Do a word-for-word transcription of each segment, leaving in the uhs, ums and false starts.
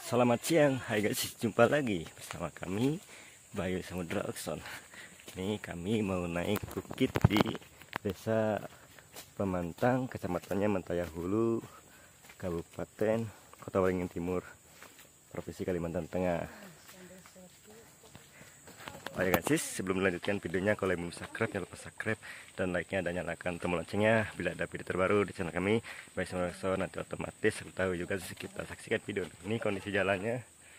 Selamat siang, hai guys, jumpa lagi bersama kami Bayu Samudra Okson. Ini kami mau naik bukit di Desa Pemantang, kecamatannya Mentaya Hulu, Kabupaten Kota Waringin Timur, Provinsi Kalimantan Tengah. Baik guys, sebelum melanjutkan videonya, kalau belum subscribe jangan lupa subscribe dan like-nya dan nyalakan tombol loncengnya bila ada video terbaru di channel kami. Baik semua nanti otomatis tahu juga. Kita saksikan video ini kondisi jalannya.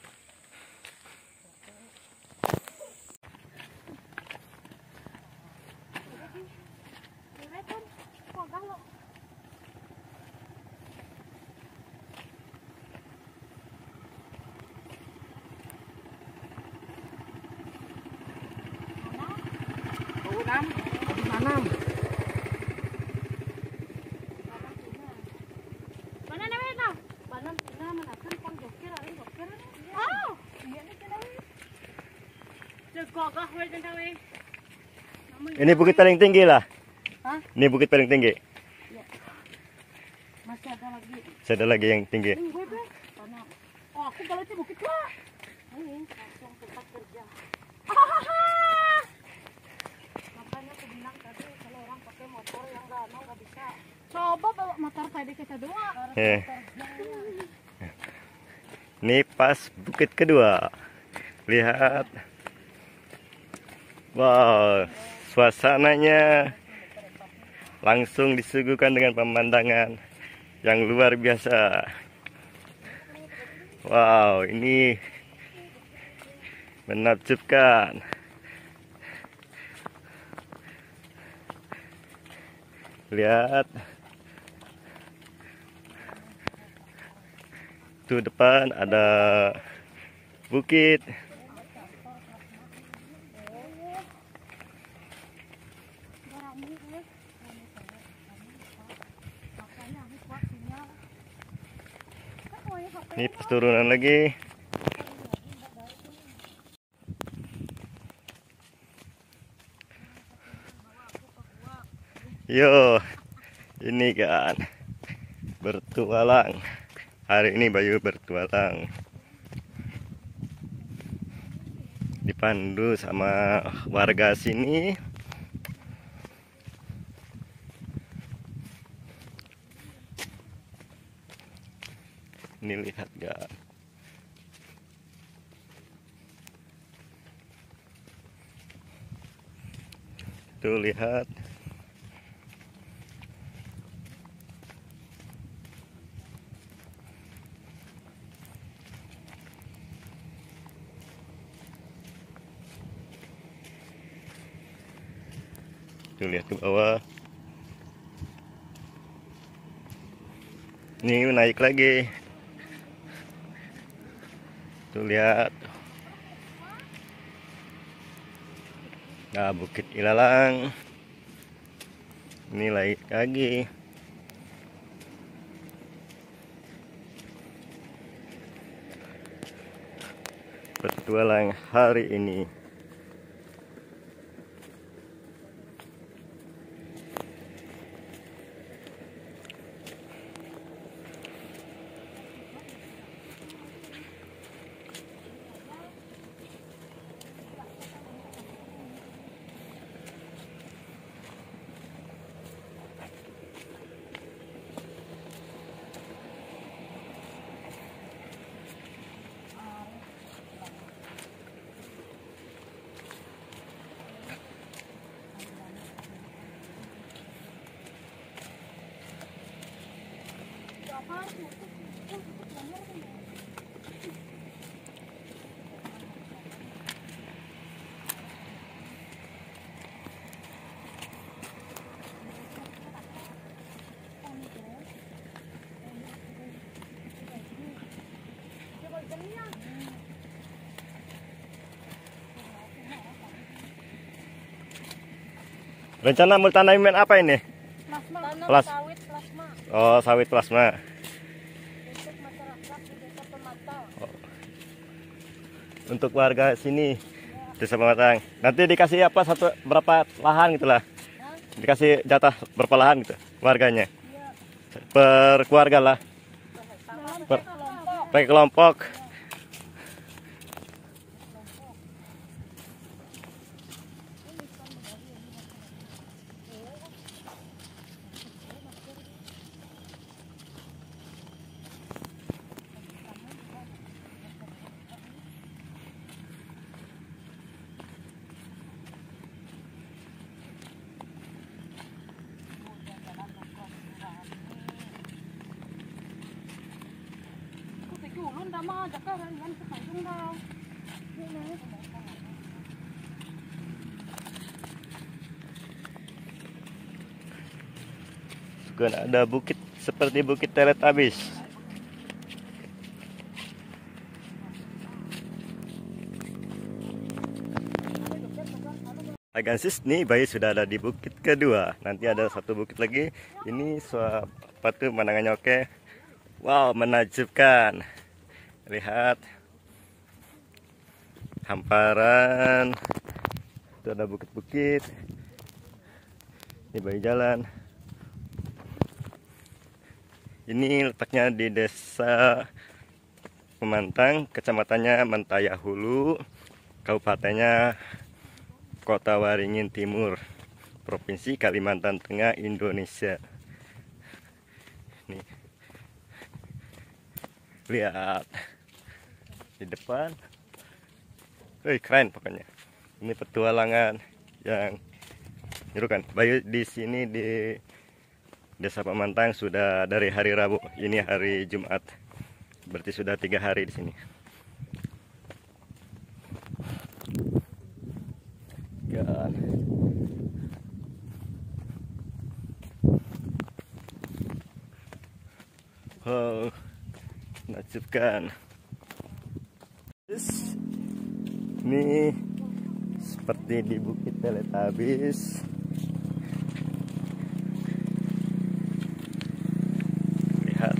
Enam, enam. Mana namanya? Banam tina mana kan pang jokir ari jokir. Oh, iya nih tina. Jegogah we tina we. Ini bukit paling tinggi lah. Hah? Ini bukit paling tinggi. Iya. Masih ada lagi. Masih ada lagi yang tinggi. Ini gue be. Banam. Oh, aku kalau itu bukit lah. Ini langsung tempat kerja. Coba bawa motor tadi kita dua. Eh. Ini pas bukit kedua. Lihat. Wow, suasananya langsung disuguhkan dengan pemandangan yang luar biasa. Wow, ini menakjubkan. Lihat. Tuh depan ada bukit. Ini pas turunan lagi. Yo, ini kan bertualang. Hari ini Bayu bertualang, dipandu sama warga sini. Ini lihat gak? Tuh lihat. Tuh lihat ke bawah. Ini naik lagi. Tuh lihat. Nah, Bukit Ilalang. Ini naik lagi. Petualang hari ini. Rencana mau tanamin apa ini? Plasma. Plas Sawit plasma. Oh, sawit plasma. Untuk masyarakat di Desa Pemantang. Oh. Untuk warga sini, ya. Desa Pemantang. Nanti dikasih apa satu berapa lahan gitulah? Ya. Dikasih jatah berapa lahan gitu warganya? Ya. Per keluarga lah. Per, per kelompok. Không đâu mà chắc là anh sẽ phải không đâu. Vậy này. Bukan ada bukit seperti Bukit Teletubbies. Agansis nih, Bayu sudah ada di bukit kedua. Nanti ada satu bukit lagi. Ini suatu pemandangannya oke. Wow, menakjubkan. Lihat hamparan. Itu ada bukit-bukit. Ini Bayu jalan. Ini letaknya di Desa Pemantang, kecamatannya Mentaya Hulu, kabupatennya Kota Waringin Timur, Provinsi Kalimantan Tengah, Indonesia. Nih, lihat di depan, wih keren pokoknya. Ini petualangan yang menyerukan. Bayu di sini di Desa Pemantang sudah dari hari Rabu, ini hari Jumat, berarti sudah tiga hari di sini. Dan oh, menakjubkan. Ini seperti di Bukit Teletubbies. Lihat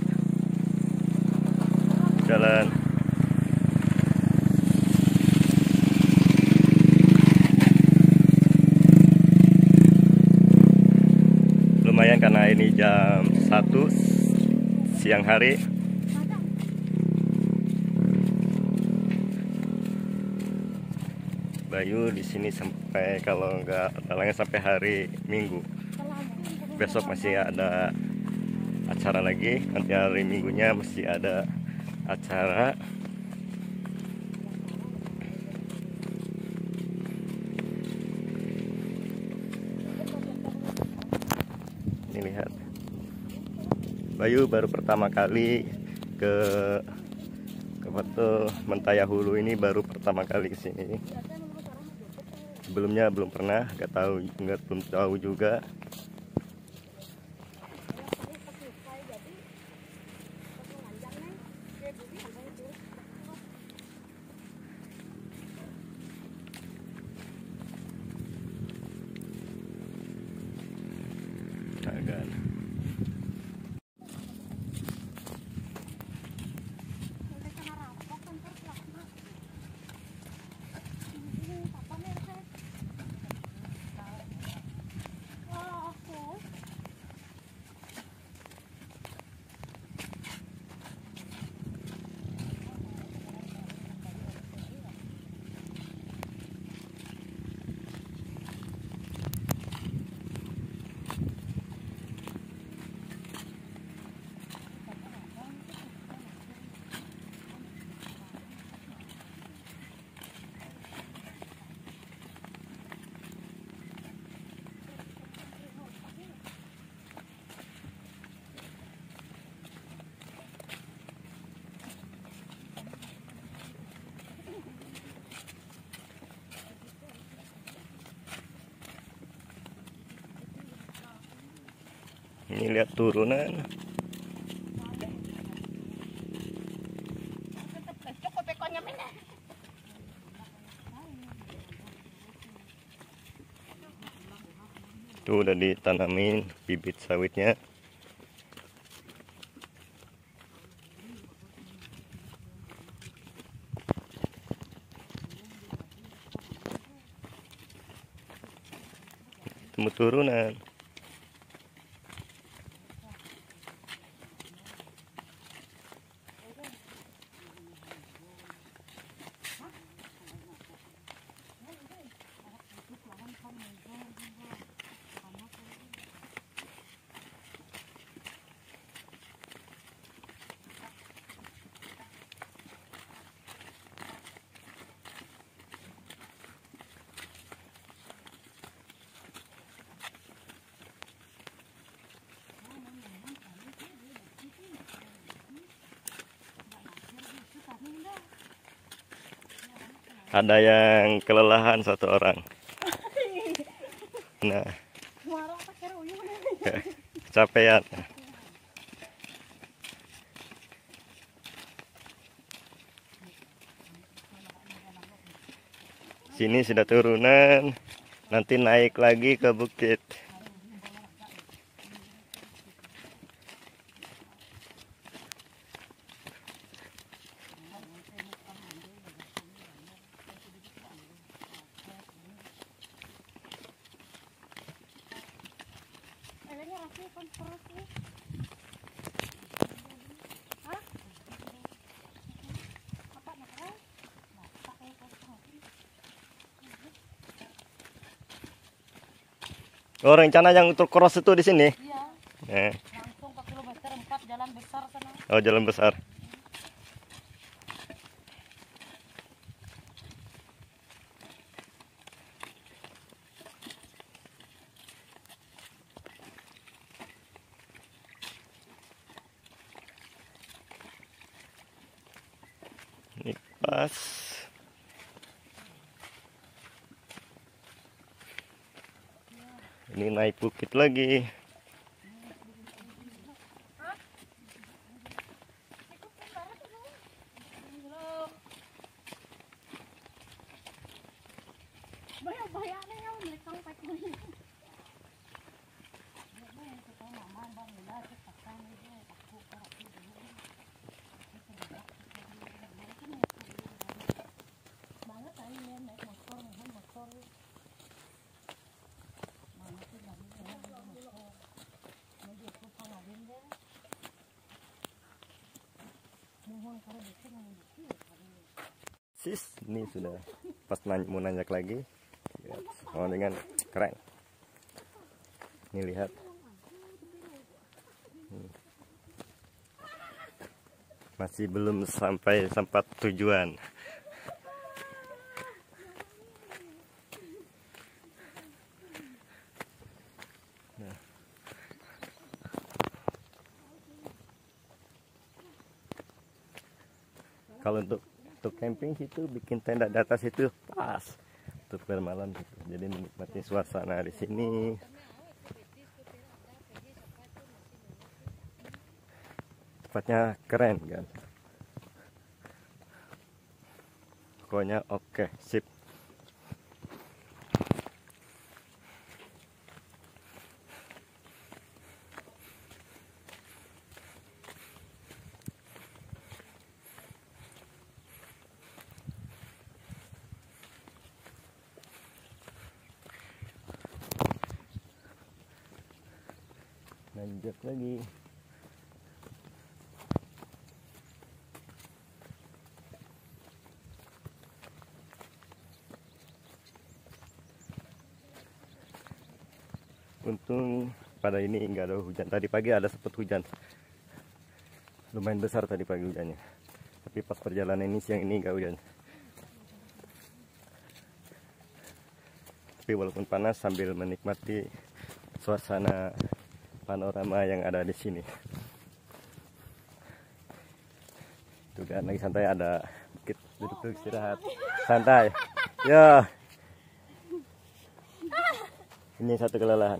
jalan. Lumayan karena ini jam satu siang hari. Bayu di sini sampai, kalau nggak talangnya sampai hari Minggu. Besok masih ada acara lagi. Nanti hari Minggunya masih ada acara. Ini lihat. Bayu baru pertama kali ke ke foto Mentaya Hulu ini, baru pertama kali ke sini. Sebelumnya belum pernah, nggak tahu, nggak belum tahu juga. Agak. Ini lihat turunan. Tuh udah ditanamin bibit sawitnya. Temu turunan. Ada yang kelelahan satu orang. Nah, Marah pakai ruyung. kecapean. Sini sudah turunan, nanti naik lagi ke bukit. Akhirnya rasanya kan perut nih. Hah? Apa nakal? Nah, pakai kosong. Oh, rencana yang untuk cross itu di sini. Iya, Eh, langsung ke kilometer empat jalan besar sana. oh, jalan besar. Ini pas. Ini naik bukit lagi. Banyak-banyak nih yang mereka pakai. Banget tadi naik motor, mohon motor. Mana sih lagi motor. Mau dia tuh pangawin deh. Mohon kalau bisa mau dikit. Sis, ini sudah pas nanya, mau nanjak lagi. Lihat, oh, dengan keren. Ini lihat. Hmm. Masih belum sampai tempat tujuan. Nah. Kalau untuk untuk camping situ bikin tenda di atas itu pas untuk bermalam gitu. Jadi menikmati suasana di sini. Tempatnya keren kan. Pokoknya oke, sip. Lanjut lagi. Untung pada ini enggak ada hujan. Tadi pagi ada sempat hujan. Lumayan besar tadi pagi hujannya. Tapi pas perjalanan ini siang ini enggak hujan. Tapi walaupun panas sambil menikmati suasana panorama yang ada di sini. Tuh kan lagi santai, ada bukit, duduk-duduk istirahat. Santai. Ya. Ini satu kelelahan.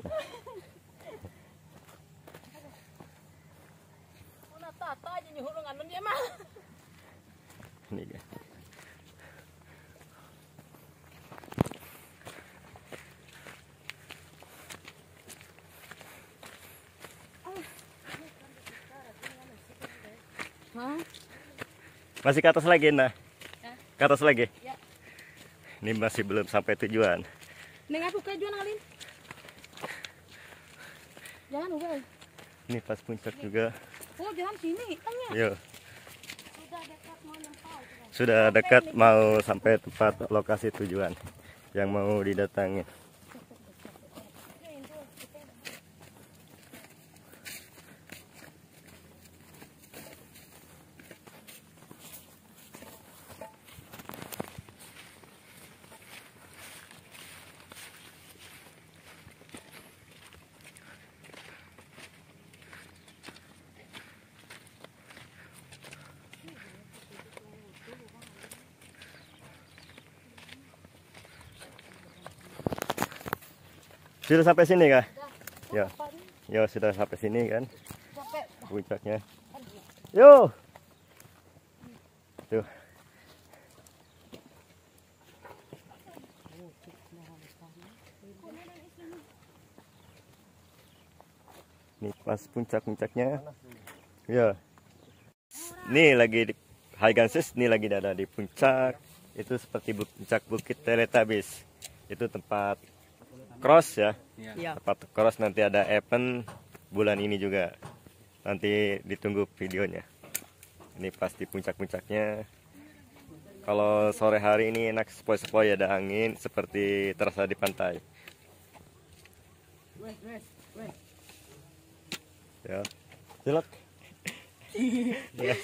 Una tata aja nih hurung anu dia mah. Ini guys. Hah? Masih ke atas lagi, nah. Ya. Ke atas lagi. Ya. Ini masih belum sampai tujuan. Neng aku kejuan Alin. Jangan udah. Ini pas puncak juga. Oh, jangan sini, tanya. Yuk. Sudah dekat mau nyempal. Sudah dekat mau sampai tempat lokasi tujuan yang mau didatangi. Sudah sampai sini kah? Udah. Ya. Ya sudah sampai sini kan Capek. puncaknya. Yo. Tuh. Ini pas puncak-puncaknya. Ya. Ini lagi di Haigansis, ini lagi ada di puncak. Itu seperti bu- puncak Bukit Teletubbies. Itu tempat cross ya. Iya. Tempat cross, nanti ada event bulan ini juga. Nanti ditunggu videonya. Ini pas di puncak-puncaknya. Kalau sore hari ini enak sepoi-sepoi, ada angin seperti terasa di pantai. Ya. Silak. Yes.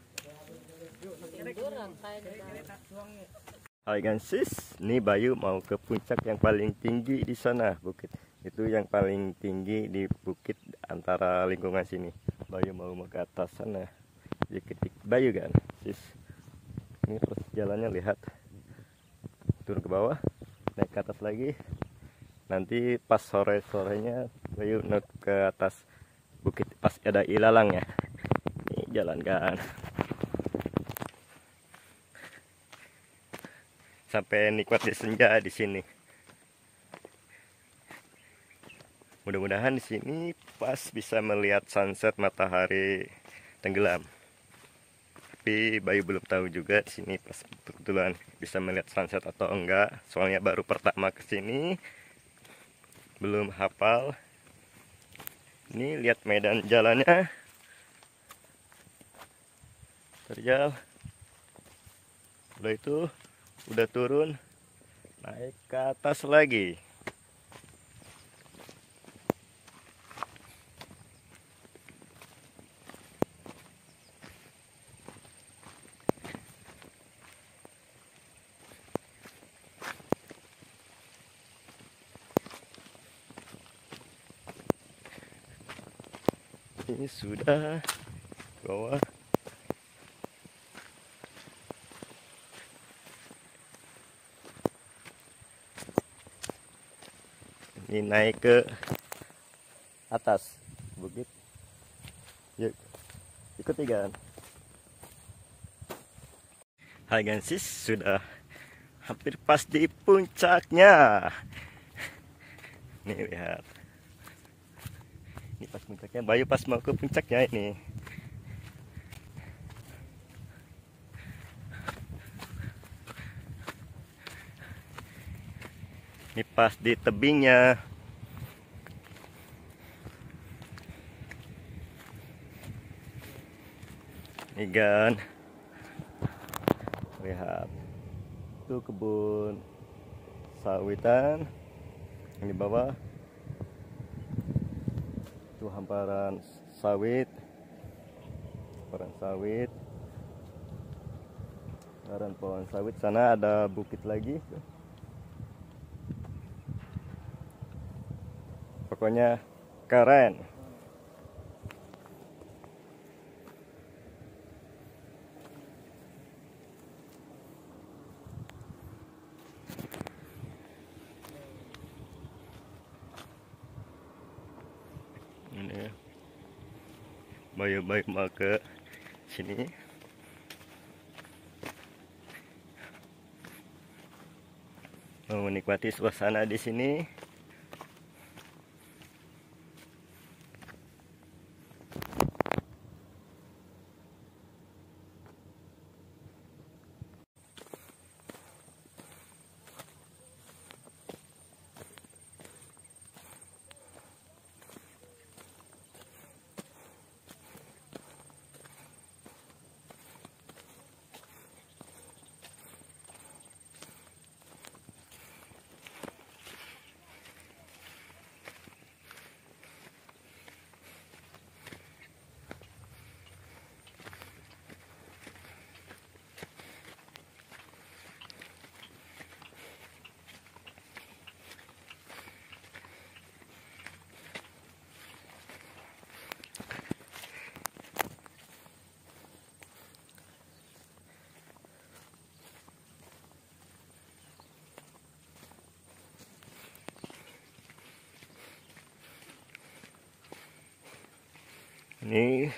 Hai Gansis, ini Bayu mau ke puncak yang paling tinggi di sana, bukit. Itu yang paling tinggi di bukit antara lingkungan sini. Bayu mau ke atas sana. Dikit Bayu kan, sis. Ini terus jalannya, lihat. Turun ke bawah, naik ke atas lagi. Nanti pas sore-sorenya Bayu naik ke atas bukit pas ada ilalang ya. Ini jalan kan. Sampai nikmati senja di sini. Mudah-mudahan di sini pas bisa melihat sunset matahari tenggelam. Tapi Bayu belum tahu juga di sini pas kebetulan bisa melihat sunset atau enggak. Soalnya baru pertama ke sini, belum hafal. Ini lihat medan jalannya. Terjal. Udah itu, udah turun, naik ke atas lagi. Ini sudah bawah. Ini naik ke atas bukit. Yuk, ikuti kan. Hai Gansis, sudah hampir pas di puncaknya. Nih lihat. Ini pas puncaknya, Bayu pas mau ke puncaknya ini. Ini pas di tebingnya. Ini kan. Lihat. Itu kebun sawitan. Ini bawah. Itu hamparan sawit. Hamparan sawit. Hamparan pohon sawit. Sana ada bukit lagi. Pokoknya keren. Ini Bayu-bayu mau ke sini. Mau menikmati suasana di sini. Ini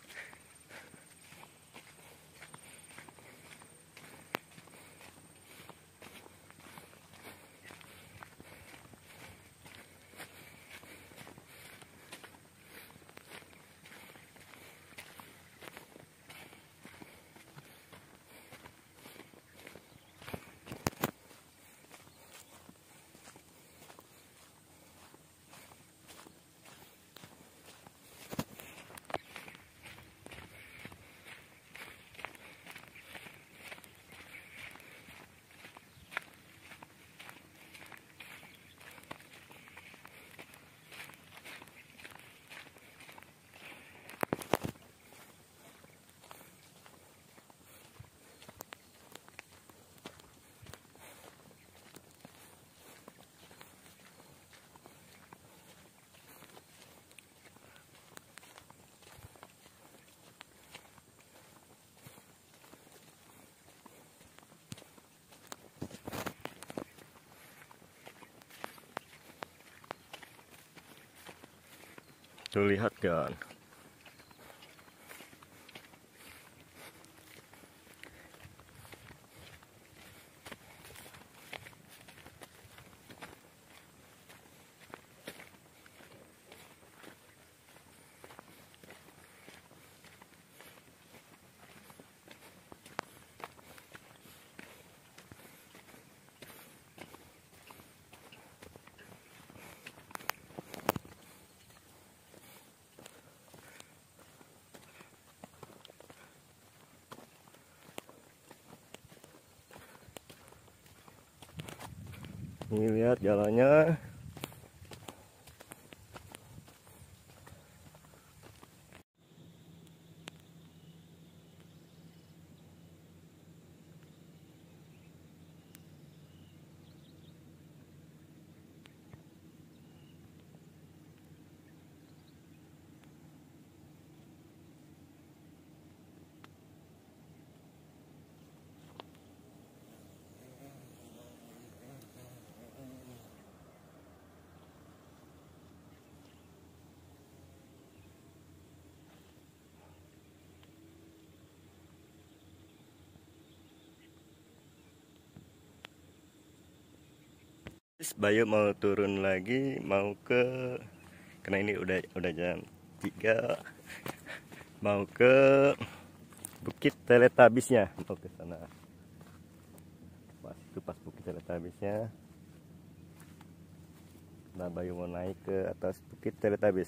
tuh lihat kan. Ini lihat jalannya. Bayu mau turun lagi, mau ke, karena ini udah udah jam tiga, mau ke Bukit Teletabisnya, mau ke sana. Pas itu pas Bukit Teletabisnya. Nah, Bayu mau naik ke atas Bukit Teletabis.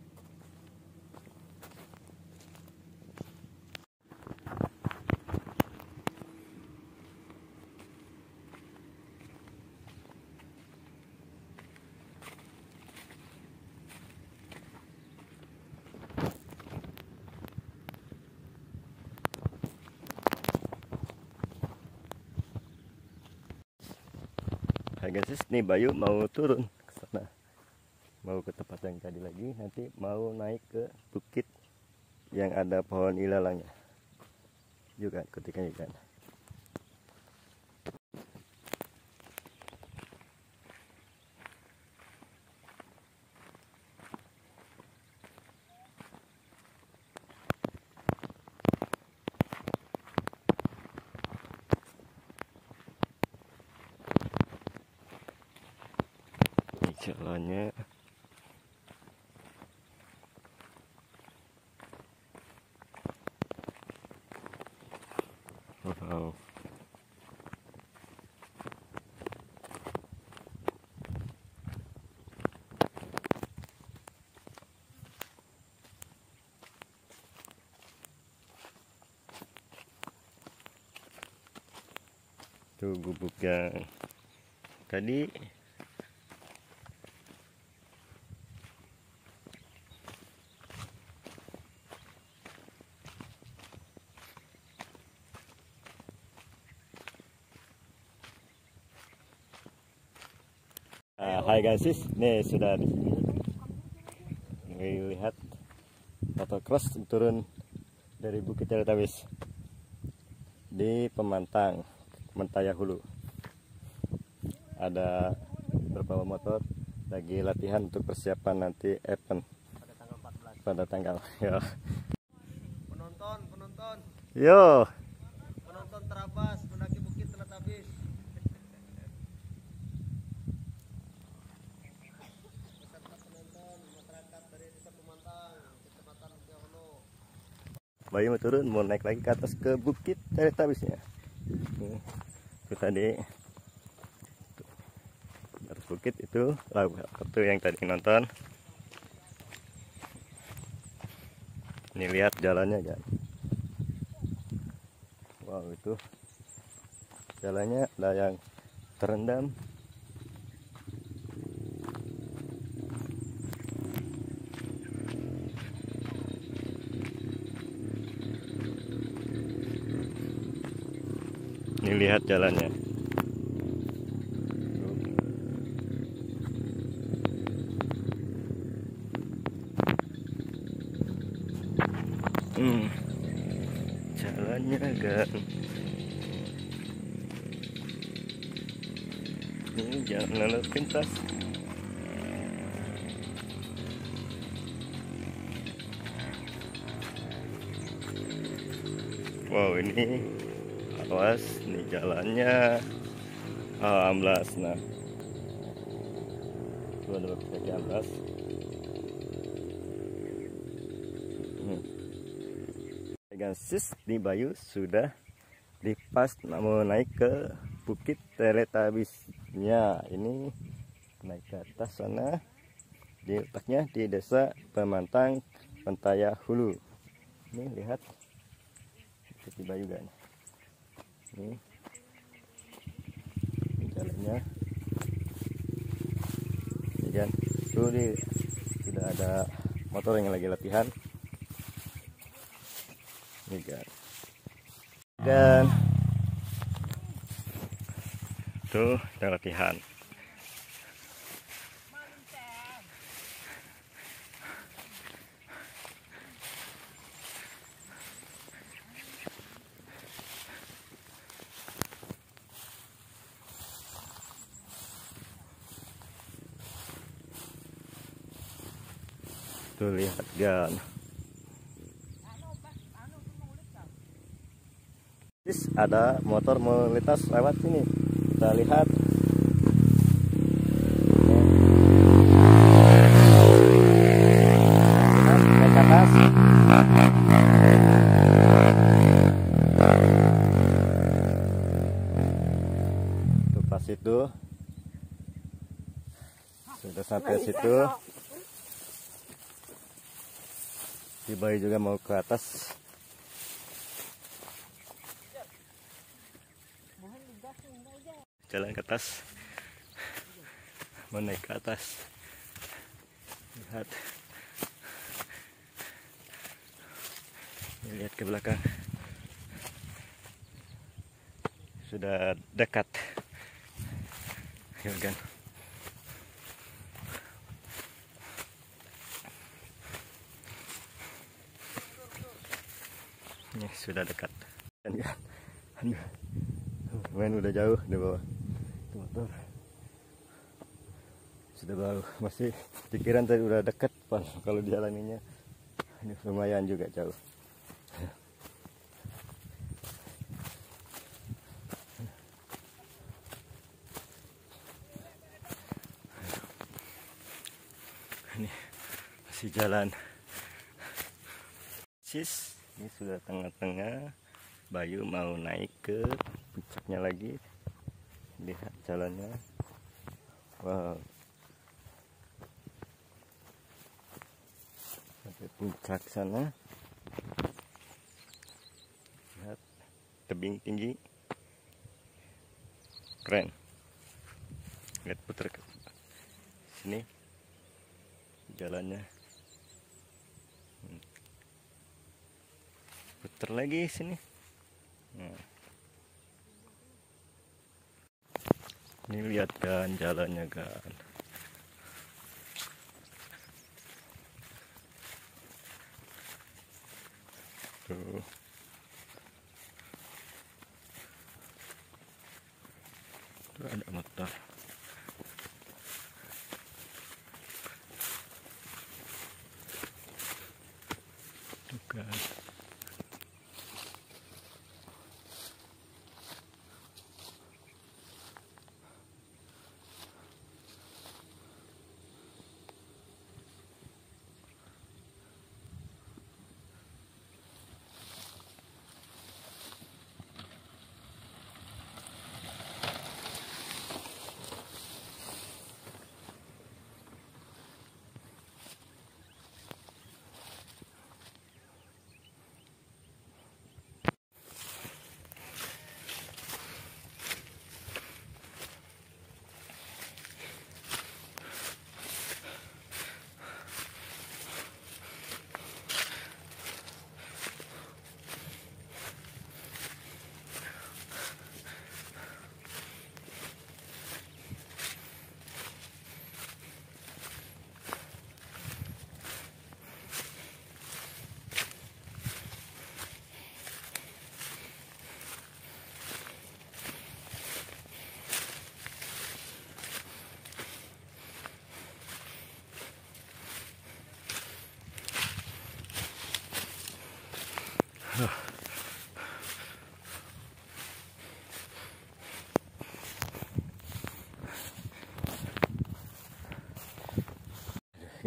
Hai guys, nih Bayu mau turun ke sana, mau ke tempat yang tadi lagi, nanti mau naik ke bukit yang ada pohon ilalangnya juga, ketika ikan. Jalannya wow. Tuh gubuk yang tadi. Uh, hai guys, nih sudah di sini. Ini lihat motocross turun dari Bukit Teletabis di Pemantang, Mentaya Hulu. Ada beberapa motor lagi latihan untuk persiapan nanti event pada tanggal. Yo. Penonton, penonton, Yo. penonton terabas mendaki bukit Teletabis. Beserta penonton masyarakat dari Desa Pemantang, Kecamatan Tiahono. Bayu mau turun, mau naik lagi ke atas ke bukit Teletabisnya. Nih, itu tadi atas bukit itu lagu itu yang tadi nonton. Ini lihat jalannya kan. Wow, itu jalannya ada yang terendam. Ini lihat jalannya. Hmm. Jalannya kan. Ini jalan lalu lintas. Wow, ini awas nih jalannya amblas. Nah, itu ada kaki amblas. Hmm. Gansis di Bayu sudah dipas mau naik ke bukit Teletabisnya. Ini naik ke atas sana, di letaknya di Desa Pemantang, Mentaya Hulu. Ini lihat di Bayu kan. Ini, ini jalannya. Ini kan, itu di, sudah ada motor yang lagi latihan. Ini kan. Dan tuh yang latihan. Tuh lihat kan. Ada motor melintas lewat sini. Kita lihat. Naik ke atas. Tuh pas itu. Sudah sampai situ. Si Bayu juga mau ke atas. Jalan ke atas, mau naik ke atas. Lihat, lihat ke belakang, sudah dekat. Ya kan, ini sudah dekat. Dan kan, aduh, main udah jauh di bawah. Motor sudah bau, masih pikiran tadi udah dekat, pas kalau dijalaninya ini lumayan juga jauh. Ini masih jalan. Sis, ini sudah tengah-tengah. Bayu mau naik ke puncaknya lagi. Lihat jalannya. Wow. Sampai puncak sana. Lihat tebing tinggi. Keren. Lihat putar ke sini. Jalannya. Putar lagi sini. Nah. Ini lihat kan jalannya kan. Tuh. Tuh ada motor.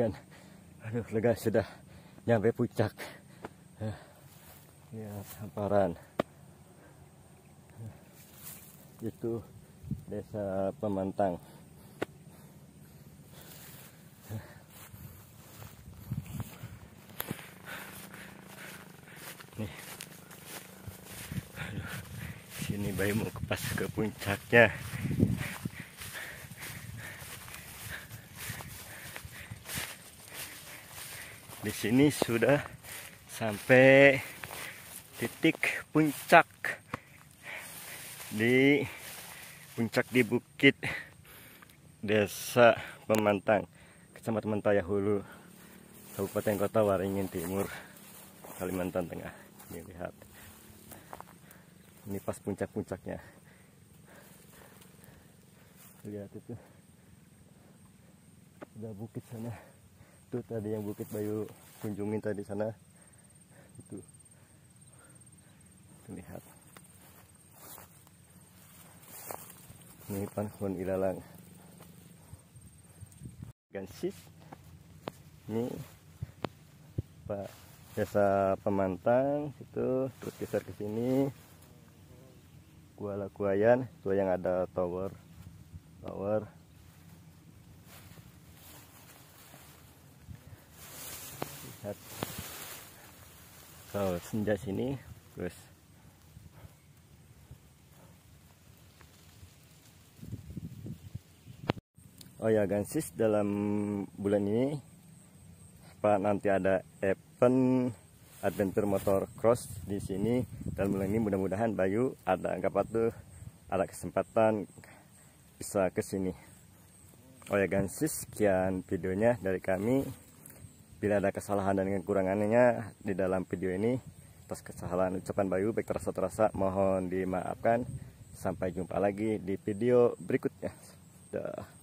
dengan aduh lega sudah nyampe puncak. Ya, hamparan itu Desa Pemantang. Nih, aduh, sini Bayu mau ke pas ke puncaknya. Di sini sudah sampai titik puncak di puncak di Bukit Desa Pemantang, Kecamatan Mentaya Hulu, Kabupaten Kota Waringin Timur, Kalimantan Tengah. Ini lihat, ini pas puncak-puncaknya. Lihat itu, ada bukit sana. Itu tadi yang Bukit Bayu kunjungin tadi sana. Itu lihat, ini Pohon Ilalang Gansis. Ini Pak Desa Pemantang itu, terus geser ke sini Kuala Kuayan, itu yang ada tower tower lihat kalau senja sini. Terus oh ya Gansis, dalam bulan ini Pak nanti ada event adventure motor cross di sini. Dalam bulan ini mudah-mudahan Bayu ada anggap tuh ada kesempatan bisa ke sini. Oh ya Gansis, sekian videonya dari kami. Bila ada kesalahan dan kekurangannya di dalam video ini, atas kesalahan ucapan Bayu baik terasa-terasa mohon dimaafkan. Sampai jumpa lagi di video berikutnya. Dah.